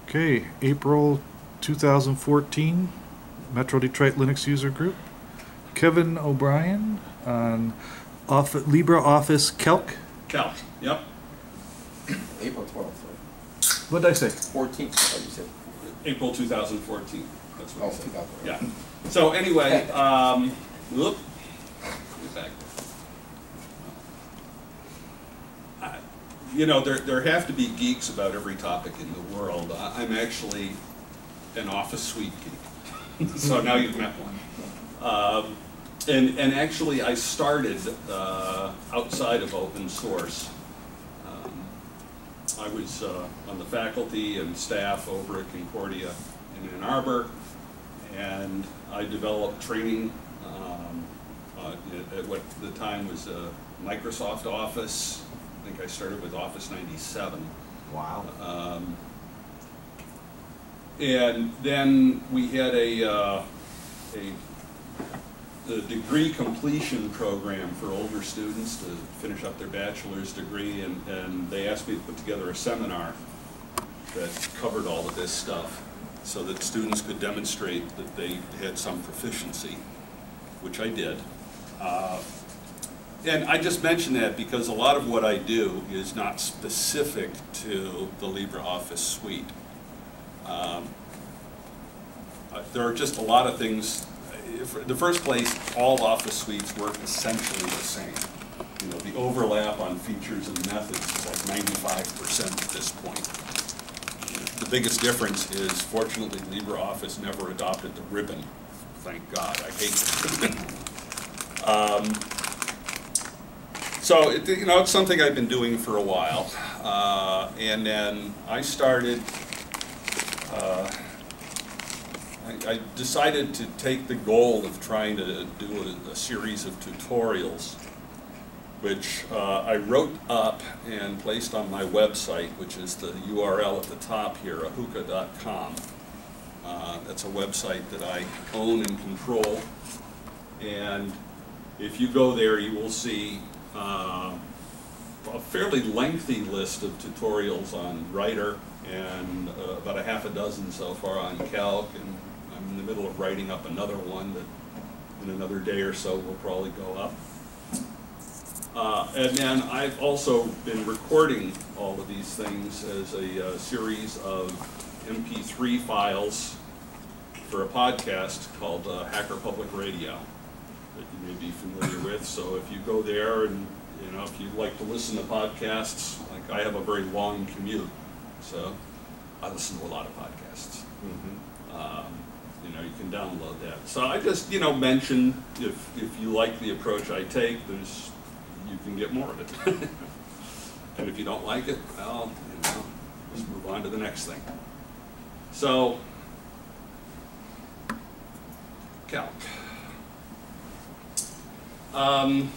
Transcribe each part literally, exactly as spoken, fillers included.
Okay, April two thousand fourteen, Metro Detroit Linux User Group. Kevin O'Brien on off, LibreOffice Calc. Calc, yep. April twelfth, right? What did I say? fourteenth, like you said. April two thousand fourteen. That's what Oh, I said. two thousand. Yeah. So anyway, um, whoop, get back. Uh, you know, there there have to be geeks about every topic in the world. I, I'm actually an Office Suite geek, so now you've met one. Um, and and actually, I started uh, outside of open source. Um, I was uh, on the faculty and staff over at Concordia in Ann Arbor, and I developed training um, uh, at what at the time was uh, Microsoft Office. I think I started with Office ninety-seven. Wow. Um, and then we had a, uh, a the degree completion program for older students to finish up their bachelor's degree, and, and they asked me to put together a seminar that covered all of this stuff so that students could demonstrate that they had some proficiency, which I did. Uh, and I just mention that because a lot of what I do is not specific to the LibreOffice suite. Um, uh, there are just a lot of things. In the first place, all Office suites work essentially the same. You know, the overlap on features and methods is like ninety-five percent at this point. The biggest difference is, fortunately, LibreOffice never adopted the ribbon. Thank God. I hate the ribbon. um, so, it, you know, it's something I've been doing for a while. Uh, and then I started uh, I decided to take the goal of trying to do a, a series of tutorials, which uh, I wrote up and placed on my website, which is the U R L at the top here, ahuka dot com. Uh, that's a website that I own and control. And if you go there, you will see uh, a fairly lengthy list of tutorials on Writer, and uh, about a half a dozen so far on Calc, and I'm in the middle of writing up another one that in another day or so will probably go up. Uh, and then I've also been recording all of these things as a uh, series of M P three files for a podcast called uh, Hacker Public Radio that you may be familiar with. So if you go there and, you know, if you like to listen to podcasts, like I have a very long commute, so I listen to a lot of podcasts. Mm-hmm. um, You know, you can download that. So I just, you know, mention if if you like the approach I take, there's you can get more of it. And if you don't like it, well, you know, just move on to the next thing. So, Calc. Um,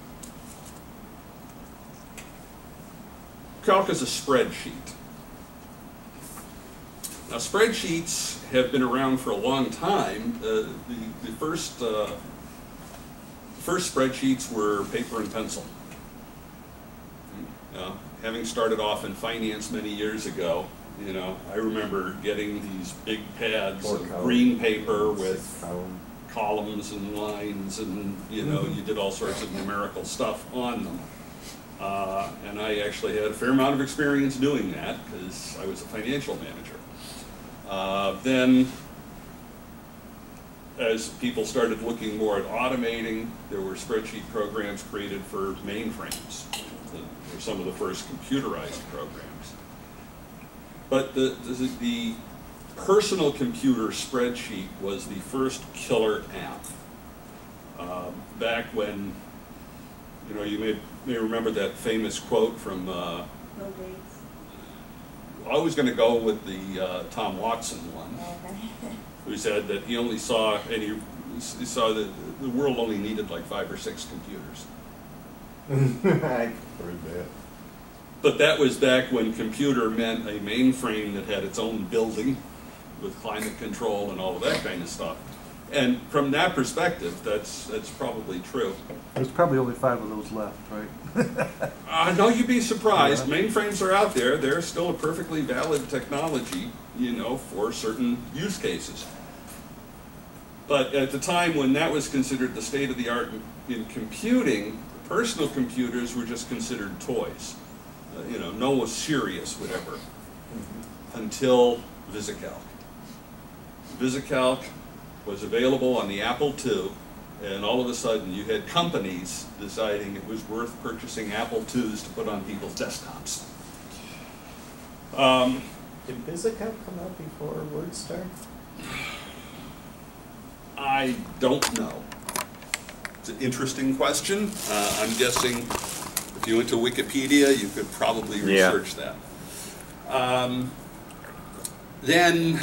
Calc is a spreadsheet. Now, spreadsheets have been around for a long time. Uh, the, the first, uh, first spreadsheets were paper and pencil. Uh, having started off in finance many years ago, you know, I remember getting these big pads Four of column. green paper with Column. columns and lines, and you know, you did all sorts of numerical stuff on them. Uh, and I actually had a fair amount of experience doing that because I was a financial manager. Uh, then, as people started looking more at automating, there were spreadsheet programs created for mainframes. They were some of the first computerized programs. But the, the, the personal computer spreadsheet was the first killer app. Uh, back when, you know, you may, may remember that famous quote from uh, Bill Gates. I was going to go with the uh, Tom Watson one, who said that he only saw, and he, he saw that the world only needed like five or six computers. I heard that. But that was back when computer meant a mainframe that had its own building with climate control and all of that kind of stuff. And from that perspective, that's, that's probably true. There's probably only five of those left, right? Uh, no, you'd be surprised. Yeah. Mainframes are out there. They're still a perfectly valid technology, you know, for certain use cases. But at the time when that was considered the state of the art in, in computing, personal computers were just considered toys. Uh, you know, no one was serious, whatever, mm-hmm. until VisiCalc. VisiCalc was available on the Apple two, and all of a sudden you had companies deciding it was worth purchasing Apple twos to put on people's desktops. Um, Did VisiCalc come out before WordStar? I don't know. It's an interesting question. Uh, I'm guessing if you went to Wikipedia, you could probably Yeah. research that. Um, then,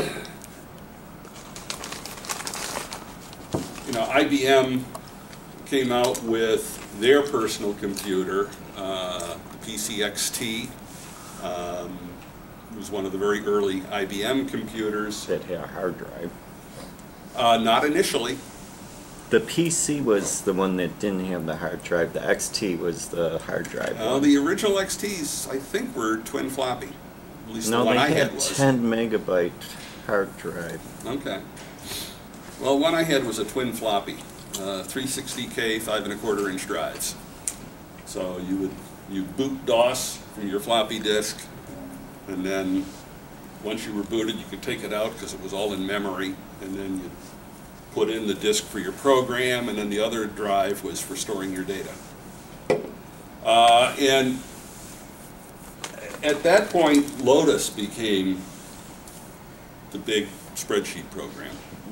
you know, I B M came out with their personal computer, uh, the P C X T. Um, it was one of the very early I B M computers. That had a hard drive. Uh, not initially. The P C was the one that didn't have the hard drive. The X T was the hard drive. Uh, one. the original X Ts, I think, were twin floppy. At least no, the one they I had had was. ten megabyte hard drive. Okay. Well, one I had was a twin floppy, uh, three sixty K, five and a quarter inch drives. So you would you boot DOS from your floppy disk, and then once you were booted, you could take it out because it was all in memory, and then you put in the disk for your program, and then the other drive was for storing your data. Uh, and at that point, Lotus became the big spreadsheet program.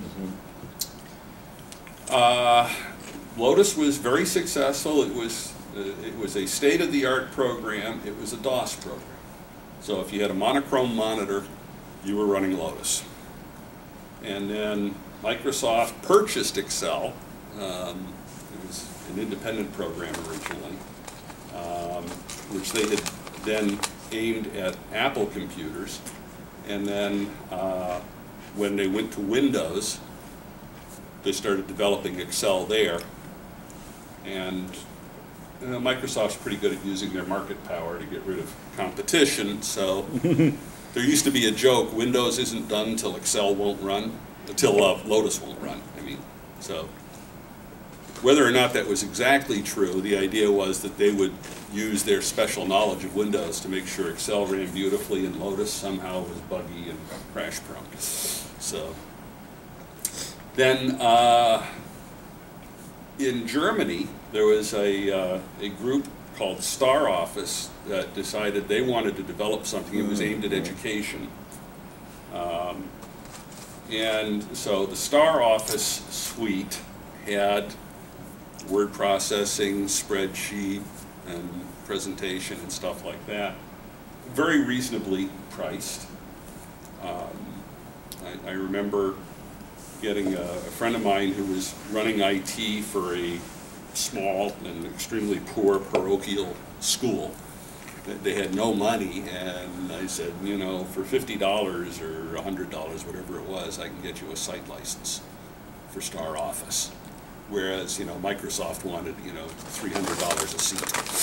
Uh, Lotus was very successful. It was uh, it was a state-of-the-art program. It was a DOS program. So if you had a monochrome monitor, you were running Lotus. And then Microsoft purchased Excel. Um, it was an independent program originally, um, which they had then aimed at Apple computers. And then uh, when they went to Windows, they started developing Excel there. And you know, Microsoft's pretty good at using their market power to get rid of competition. So there used to be a joke, Windows isn't done till Excel won't run, until uh, Lotus won't run. I mean, so whether or not that was exactly true, the idea was that they would use their special knowledge of Windows to make sure Excel ran beautifully and Lotus somehow was buggy and crash prone. So then uh, in Germany, there was a, uh, a group called Star Office that decided they wanted to develop something that was aimed at education. Um, and so the Star Office suite had word processing, spreadsheet, and presentation and stuff like that. Very reasonably priced. Um, I, I remember getting a, a friend of mine who was running I T for a small and extremely poor parochial school. They had no money, and I said, you know, for fifty dollars or a hundred dollars, whatever it was, I can get you a site license for Star Office. Whereas, you know, Microsoft wanted, you know, three hundred dollars a seat.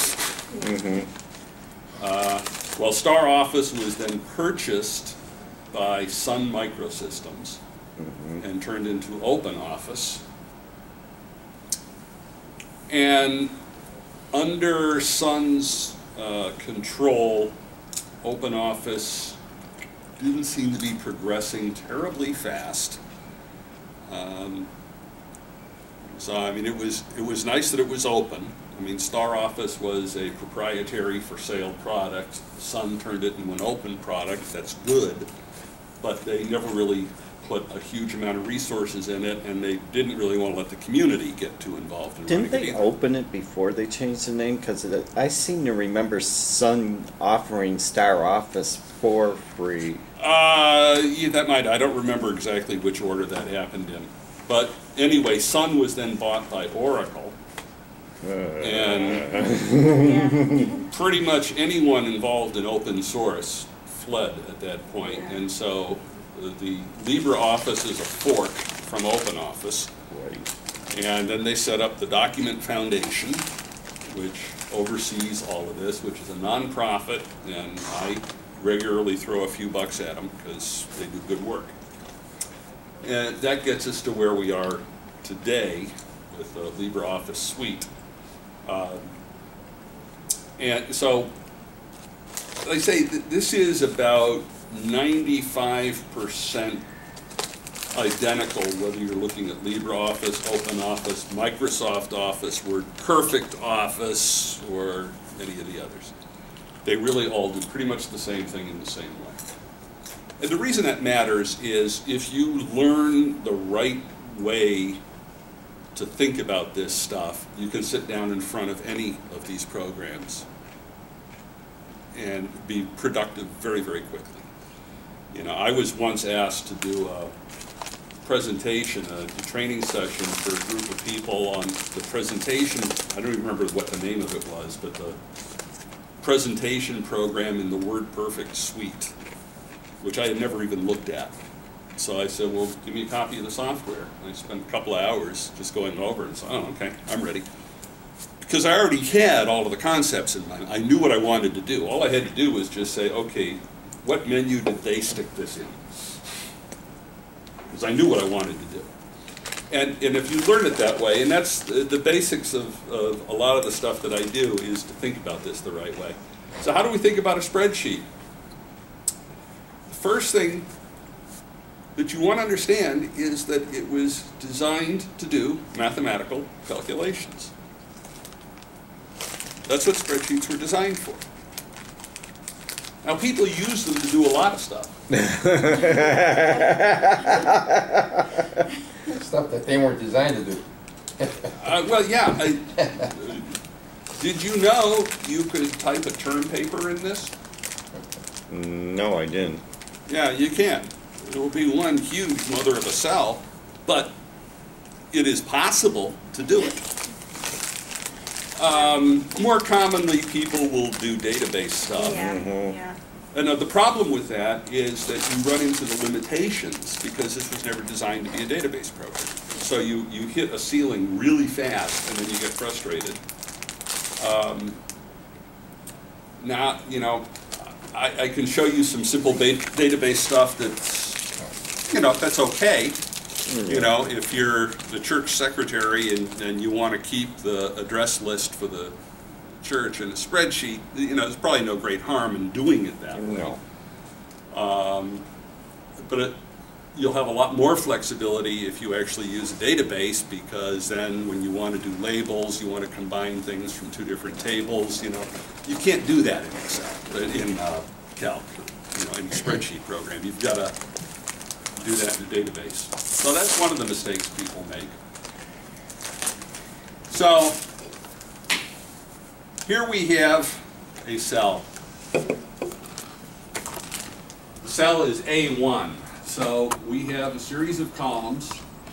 Mm-hmm. uh, well, Star Office was then purchased by Sun Microsystems mm-hmm. and turned into Open Office. And under Sun's uh, control, Open Office didn't seem to be progressing terribly fast. Um, so I mean, it was it was nice that it was open. I mean, Star Office was a proprietary for sale product. Sun turned it into an open product. That's good, but they never really put a huge amount of resources in it, and they didn't really want to let the community get too involved in Didn't running they it either. open it before they changed the name? Because I seem to remember Sun offering Star Office for free. Uh, yeah, that might, I don't remember exactly which order that happened in. But anyway, Sun was then bought by Oracle. Uh. And pretty much anyone involved in open source fled at that point. And so the LibreOffice is a fork from OpenOffice. Right. And then they set up the Document Foundation, which oversees all of this, which is a nonprofit, and I regularly throw a few bucks at them because they do good work. And that gets us to where we are today with the LibreOffice suite. Uh, and so, like I say, th this is about ninety-five percent identical, whether you're looking at LibreOffice, OpenOffice, Microsoft Office, WordPerfect Office, or any of the others. They really all do pretty much the same thing in the same way. And the reason that matters is if you learn the right way to think about this stuff, you can sit down in front of any of these programs and be productive very, very quickly. You know, I was once asked to do a presentation, a, a training session for a group of people on the presentation. I don't even remember what the name of it was, but the presentation program in the WordPerfect suite, which I had never even looked at. So I said, well, give me a copy of the software. And I spent a couple of hours just going over it and said, oh, okay, I'm ready. Because I already had all of the concepts in mind. I knew what I wanted to do. All I had to do was just say, okay, what menu did they stick this in? Because I knew what I wanted to do. And, and if you learn it that way, and that's the, the basics of, of a lot of the stuff that I do, is to think about this the right way. So how do we think about a spreadsheet? The first thing that you want to understand is that it was designed to do mathematical calculations. That's what spreadsheets were designed for. Now, people use them to do a lot of stuff. Stuff that they weren't designed to do. uh, well, yeah. I, did you know you could type a term paper in this? No, I didn't. Yeah, you can. It will be one huge mother of a cell, but it is possible to do it. Um, more commonly, people will do database stuff. Yeah, Mhm. yeah. And uh, the problem with that is that you run into the limitations because this was never designed to be a database program. So you, you hit a ceiling really fast and then you get frustrated. Um, now, you know, I, I can show you some simple database stuff that's, you know, that's okay. You know, if you're the church secretary and, and you want to keep the address list for the church in a spreadsheet, you know, there's probably no great harm in doing it that way. No. Um, but it, you'll have a lot more flexibility if you actually use a database, because then when you want to do labels, you want to combine things from two different tables, you know, you can't do that in Excel, in uh, Calc, you know, any spreadsheet program. You've got to do that in a database. So that's one of the mistakes people make. So here we have a cell. The cell is A one. So we have a series of columns.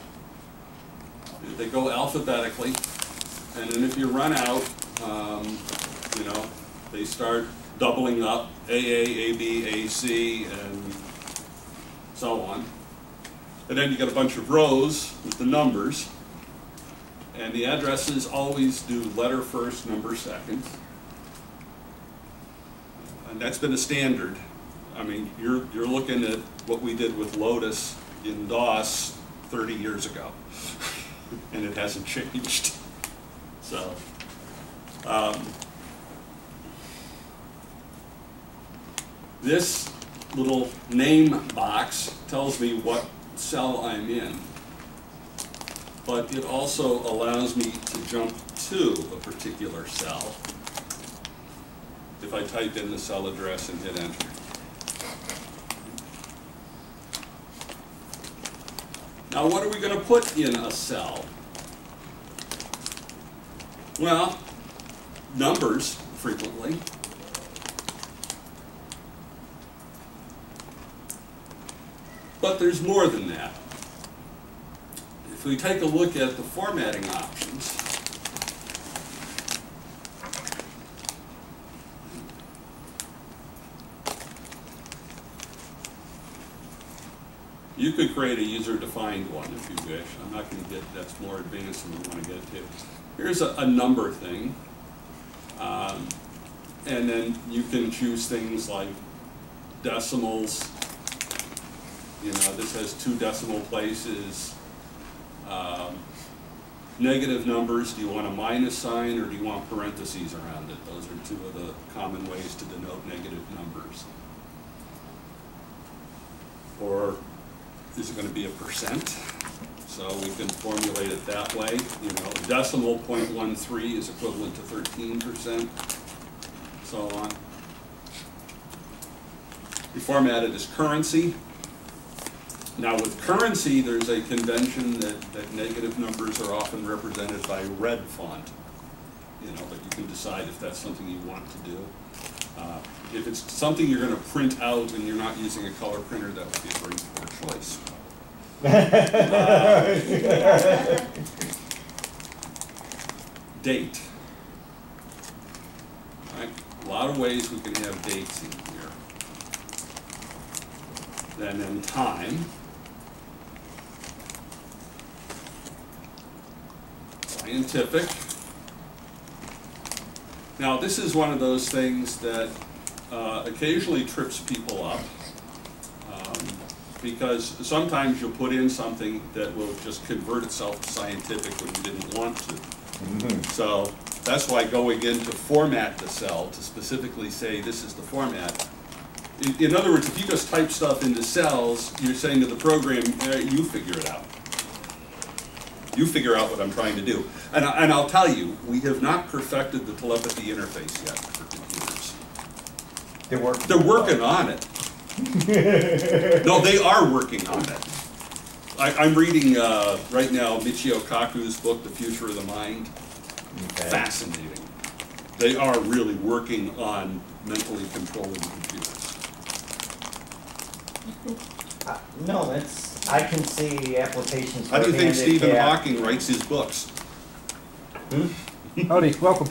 They go alphabetically. And then if you run out, um, you know, they start doubling up, A A, A B, A C, and so on. And then you get a bunch of rows with the numbers. And the addresses always do letter first, number second. And that's been a standard. I mean, you're, you're looking at what we did with Lotus in DOS thirty years ago. And it hasn't changed. So, um, this little name box tells me what cell I'm in. But it also allows me to jump to a particular cell if I type in the cell address and hit enter. Now, what are we going to put in a cell? Well, numbers frequently. But there's more than that. If we take a look at the formatting options, You could create a user-defined one if you wish. I'm not going to get, that's more advanced than we want to get to. Here's a, a number thing. Um, and then you can choose things like decimals. You know, this has two decimal places. Um, negative numbers, do you want a minus sign or do you want parentheses around it? Those are two of the common ways to denote negative numbers. Or is it going to be a percent? So we can formulate it that way. You know, a decimal zero point one three is equivalent to thirteen percent, so on. We format it as currency. Now with currency, there's a convention that, that negative numbers are often represented by red font. You know, but you can decide if that's something you want to do. Uh, if it's something you're going to print out and you're not using a color printer, that would be a very poor choice. uh, date. Right? A lot of ways we can have dates in here. Then in time. Scientific. Now this is one of those things that uh, occasionally trips people up, um, because sometimes you'll put in something that will just convert itself to scientific when you didn't want to. Mm-hmm. So that's why going in to format the cell to specifically say this is the format. In, in other words, if you just type stuff into cells, you're saying to the program, eh, you figure it out. You figure out what I'm trying to do. And, I, and I'll tell you, we have not perfected the telepathy interface yet for computers. They're working. They're working on it. No, they are working on it. I, I'm reading uh, right now Michio Kaku's book, The Future of the Mind. Okay. Fascinating. They are really working on mentally controlling computers. Uh, no, that's, I can see applications. How do you think for Stephen handicap. Hawking writes his books? Hmm? Howdy, welcome.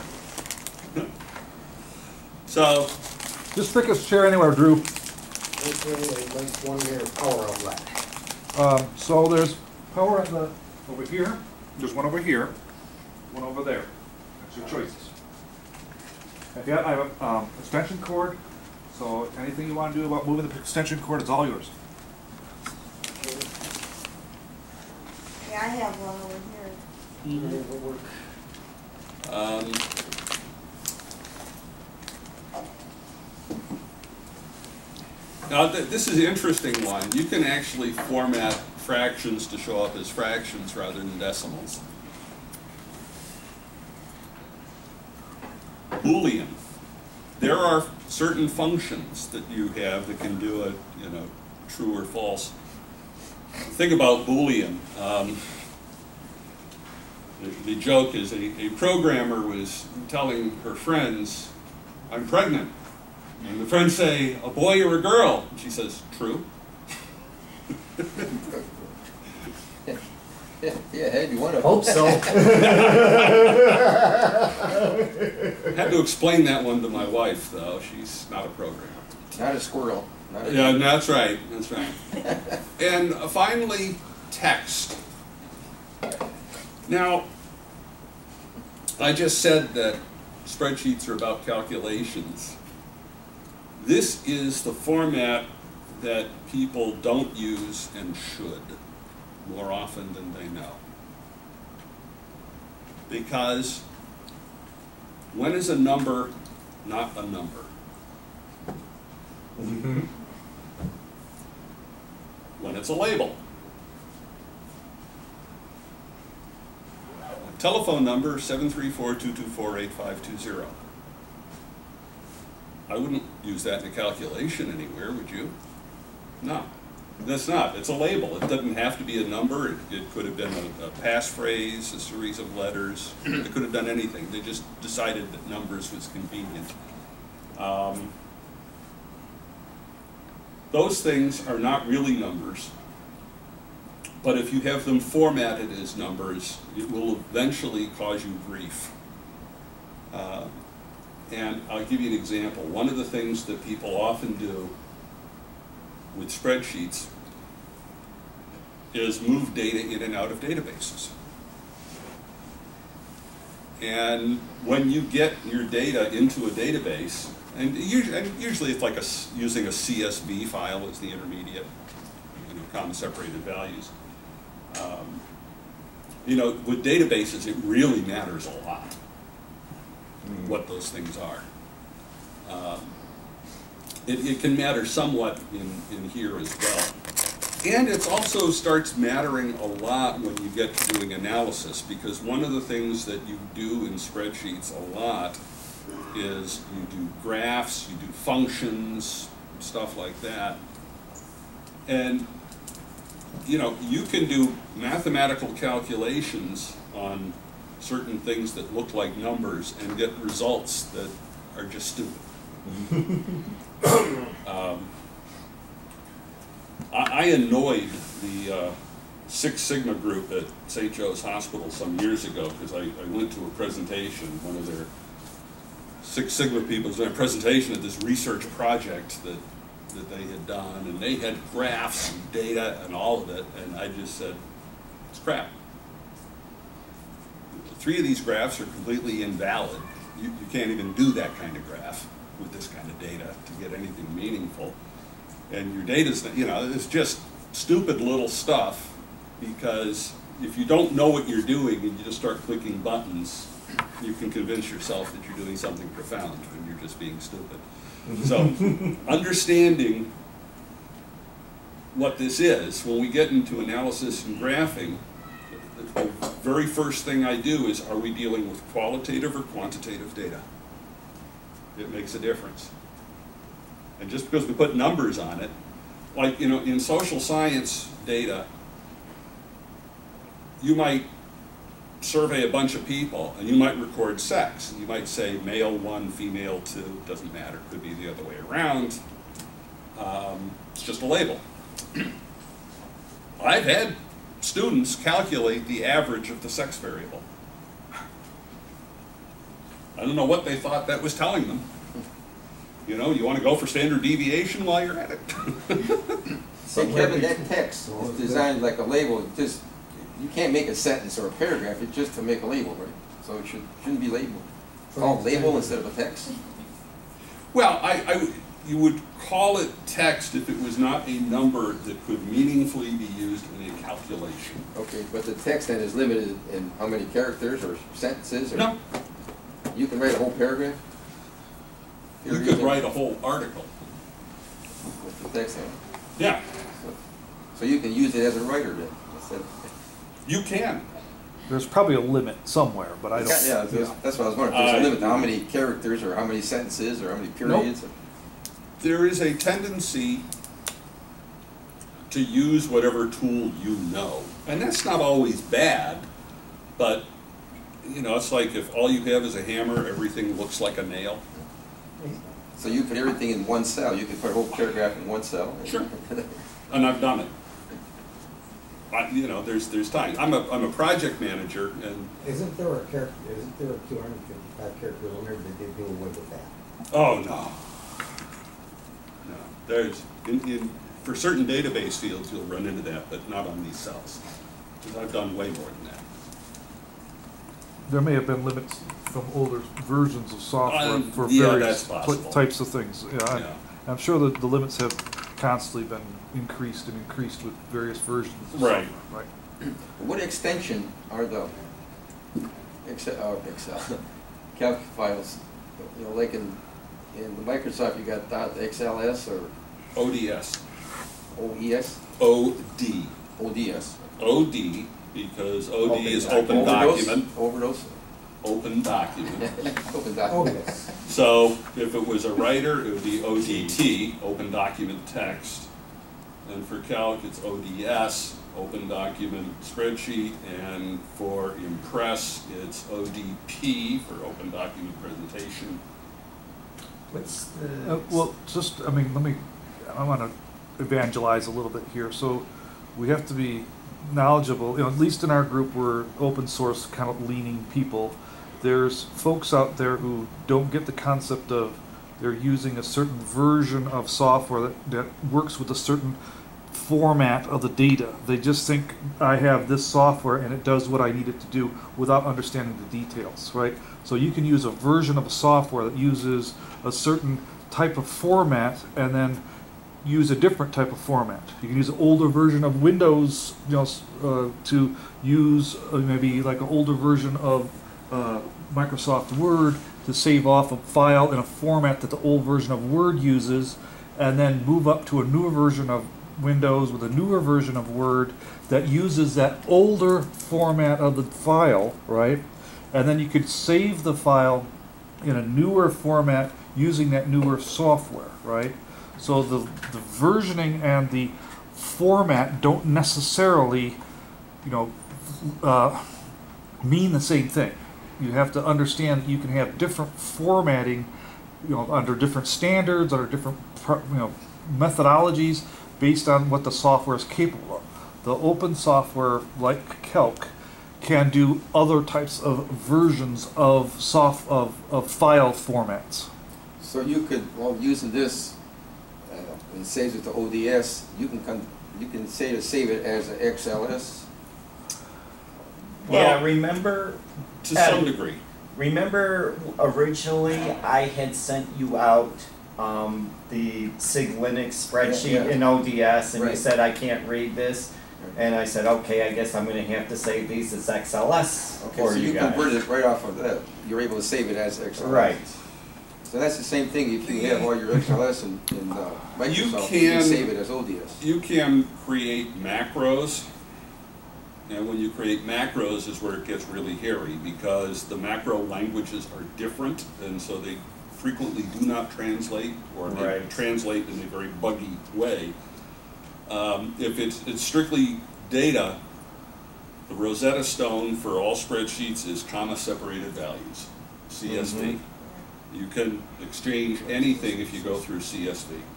So, Just pick a chair anywhere, Drew. Okay, like one year power outlet. Um, so there's power on the, over here, there's one over here, one over there. That's your choices. Yeah, I have a um, extension cord, so anything you want to do about moving the extension cord, it's all yours. Yeah, I have one over here. Mm-hmm. It will work. um, now th this is an interesting one. You can actually format fractions to show up as fractions rather than decimals. Boolean. There are certain functions that you have that can do a, you know, true or false. Think about Boolean. Um, the, the joke is a, a programmer was telling her friends, I'm pregnant. And the friends say, a boy or a girl? And she says, true. Yeah, yeah, hey, you want to Hope so. I had to explain that one to my wife, though. She's not a programmer. Not a squirrel. Not a Yeah, that's right. That's right. And uh, finally, text. Now, I just said that spreadsheets are about calculations. This is the format that people don't use and should more often than they know. Because when is a number not a number? Mm-hmm. When it's a label. Telephone number seven three four, two two four, eight five two zero. I wouldn't use that in a calculation anywhere, would you? No, that's not. It's a label. It doesn't have to be a number. It, it could have been a, a passphrase, a series of letters. It could have done anything. They just decided that numbers was convenient. Um, those things are not really numbers. But if you have them formatted as numbers, it will eventually cause you grief. Uh, and I'll give you an example. One of the things that people often do with spreadsheets is move data in and out of databases. And when you get your data into a database, and usually, and usually it's like a, using a C S V file as the intermediate, you know, comma separated values. Um, you know, with databases, it really matters a lot mm. what those things are. Um, it, it can matter somewhat in, in here as well. And it also starts mattering a lot when you get to doing analysis, because one of the things that you do in spreadsheets a lot is you do graphs, you do functions, stuff like that. And, you know, you can do mathematical calculations on certain things that look like numbers and get results that are just stupid. um, I, I annoyed the uh, Six Sigma group at Saint Joe's Hospital some years ago because I, I went to a presentation, one of their Six Sigma people was doing a presentation of this research project that, that they had done, and they had graphs and data and all of it, and I just said, it's crap. Three of these graphs are completely invalid. You, you can't even do that kind of graph with this kind of data to get anything meaningful. And your data's, you know, it's just stupid little stuff, because if you don't know what you're doing and you just start clicking buttons, you can convince yourself that you're doing something profound when you're just being stupid. So understanding what this is, when we get into analysis and graphing, the very first thing I do is, are we dealing with qualitative or quantitative data? It makes a difference. And just because we put numbers on it, like, you know, in social science data, you might survey a bunch of people and you might record sex. And you might say male one, female two, doesn't matter, could be the other way around. Um, it's just a label. I've had students calculate the average of the sex variable. I don't know what they thought that was telling them. You know, you want to go for standard deviation while you're at it. So Kevin, that text is designed like a label. It just, you can't make a sentence or a paragraph. It's just to make a label, right? So it should, shouldn't be labeled. It's called label instead of a text. Well, I, I, you would call it text if it was not a number that could meaningfully be used in a calculation. Okay, but the text then is limited in how many characters or sentences? Or No. You can write a whole paragraph? You could write a whole article. With the text in it. Yeah. So, so you can use it as a writer then, instead of... You can. There's probably a limit somewhere, but I don't. Yeah, that's, that's what I was wondering. If there's a limit to how many characters or how many sentences or how many periods? Nope. There is a tendency to use whatever tool you know. And that's not always bad, but you know, it's like if all you have is a hammer, everything looks like a nail. So you put everything in one cell. You can put a whole paragraph in one cell. Sure. And I've done it. I, you know, there's there's time. I'm a I'm a project manager, and Isn't there a character, isn't there a two hundred fifty-five character limit that they do away with that? oh no, no. There's in, in for certain database fields you'll run into that, but not on these cells, because I've done way more than that. There may have been limits from older versions of software Um, for yeah, various that's pl- possible. types of things. Yeah, I, Yeah. I'm sure that the limits have constantly been increased and increased with various versions of Right. software. Right. What extension are the Excel, uh, Excel calc files? You know, like in in Microsoft, you got dot X L S or O D S. O E S, O D. O D S. O D, because O D is Open open Overdose? document. Overdose. Open document. Open Oh, document. yes. So if it was a writer, it would be O D T, open document text. And for calc, it's O D S, open document spreadsheet. And for Impress, it's O D P for open document presentation. What's the? Uh, well, just, I mean, let me, I want to evangelize a little bit here. So we have to be knowledgeable, you know, at least in our group, we're open source kind of leaning people. There's folks out there who don't get the concept of they're using a certain version of software that, that works with a certain format of the data. They just think I have this software and it does what I need it to do without understanding the details, right? So you can use a version of a software that uses a certain type of format and then use a different type of format. You can use an older version of Windows, you know, s- uh, to use uh, maybe like an older version of uh, Microsoft Word to save off a file in a format that the old version of Word uses, and then move up to a newer version of Windows with a newer version of Word that uses that older format of the file, right? And then you could save the file in a newer format using that newer software, right? So the, the versioning and the format don't necessarily, you know, uh, mean the same thing. You have to understand that you can have different formatting, you know, under different standards, under different, pro- you know, methodologies based on what the software is capable of. The open software, like Calc, can do other types of versions of soft of, of file formats. So you could, while using this, uh, and saves it to O D S, you can con you can say to save it as an X L S. Yeah, Well- remember, To Uh, some degree. remember originally I had sent you out um, the Sig Linux spreadsheet Yeah, yeah. in O D S, and you Right. said I can't read this, and I said, okay, I guess I'm gonna have to save these as X L S Okay, for so you you guys. converted it right off of that. You're able to save it as X L S. Right. So that's the same thing. If you have all your X L S in, in uh, Microsoft, you can, can- save it as O D S. You can create macros, and when you create macros is where it gets really hairy, because the macro languages are different, and so they frequently do not translate, or they Right. translate in a very buggy way. Um, if it's, it's strictly data, the Rosetta Stone for all spreadsheets is comma separated values, C S V. Mhm. You can exchange anything if you go through C S V.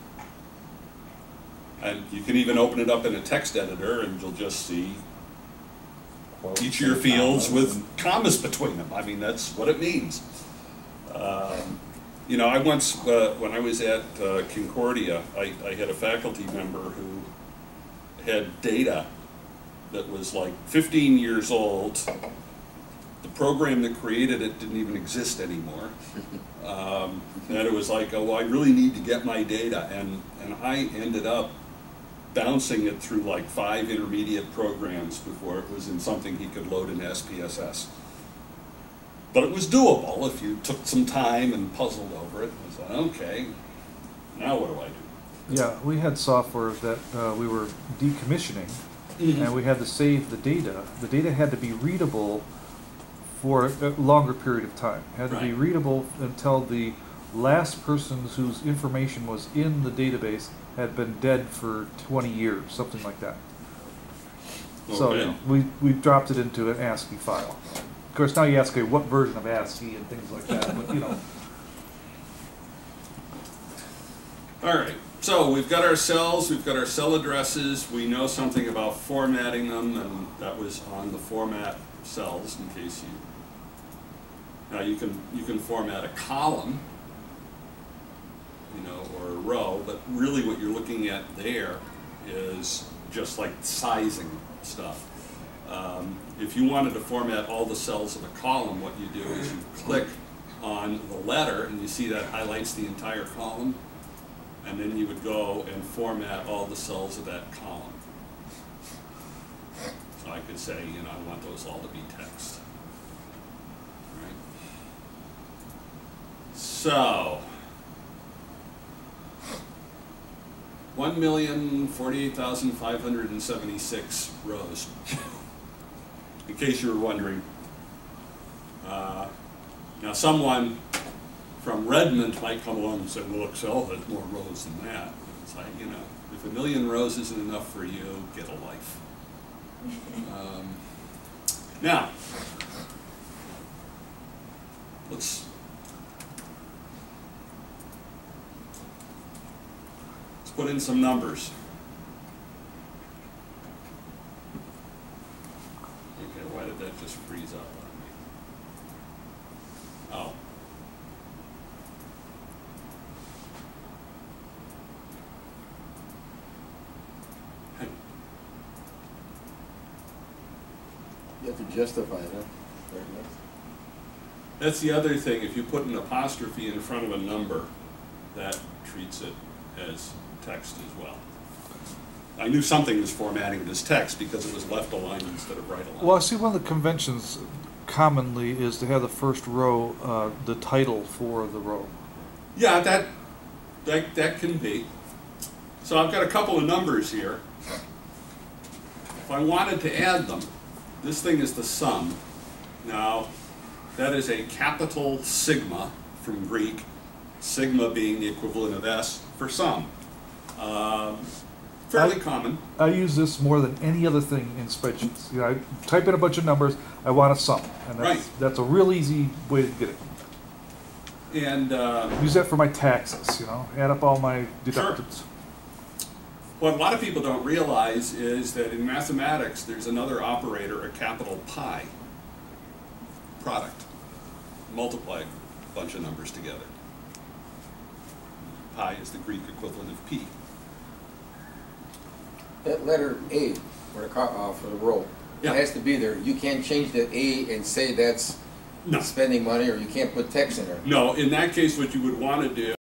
And you can even open it up in a text editor and you'll just see Quotes each of your and fields commas with and- commas between them. I mean, that's what it means. Um, you know, I once, uh, when I was at uh, Concordia, I, I had a faculty member who had data that was like fifteen years old. The program that created it didn't even exist anymore. Um, and it was like, oh, well, I really need to get my data. And, and I ended up bouncing it through like five intermediate programs before it was in something he could load in S P S S. But it was doable if you took some time and puzzled over it. I said, okay, now what do I do? Yeah, we had software that uh, we were decommissioning, and we had to save the data. The data had to be readable for a longer period of time. It had to be Right. readable until the last person whose information was in the database had been dead for twenty years, something like that. So Okay. you know, we, we dropped it into an ASCII file. Of course, now you ask, okay, what version of ASCII and things like that, but you know. All right, so we've got our cells, we've got our cell addresses, we know something about formatting them, and that was on the format cells in case you. Now you can you can format a column, you know, or a row, but really what you're looking at there is just like sizing stuff. Um, if you wanted to format all the cells of a column, what you do is you click on the letter, and you see that highlights the entire column. And then you would go and format all the cells of that column. So I could say, you know, I want those all to be text. Right? So, one million forty-eight thousand five hundred and seventy-six rows. In case you were wondering. Uh, now someone from Redmond might come along and say, well, Excel has more rows than that. It's like, you know, if a million rows isn't enough for you, get a life. Um, now, let's let's put in some numbers. Okay, why did that just freeze up on me? Oh. You have to justify it, huh? Very nice. That's the other thing, if you put an apostrophe in front of a number, that treats it as text as well. I knew something was formatting this text because it was left aligned instead of right aligned. Well, I see one of the conventions commonly is to have the first row, uh, the title for the row. Yeah, that, that, that can be. So I've got a couple of numbers here. If I wanted to add them, this thing is the sum. Now, that is a capital sigma from Greek, sigma being the equivalent of S for sum. Um, fairly I- common. I use this more than any other thing in spreadsheets. You know, I type in a bunch of numbers, I want a sum, and that's, Right. that's a real easy way to get it. And uh, Use that for my taxes, you know, add up all my deductibles. what a lot of people don't realize is that in mathematics, there's another operator, a capital pi, product. Multiply a bunch of numbers together. Pi is the Greek equivalent of p. That letter A for the, co- uh, for the roll, Yeah. it has to be there. You can't change that A and say that's No. spending money, or you can't put text in there. No, in that case, what you would want to do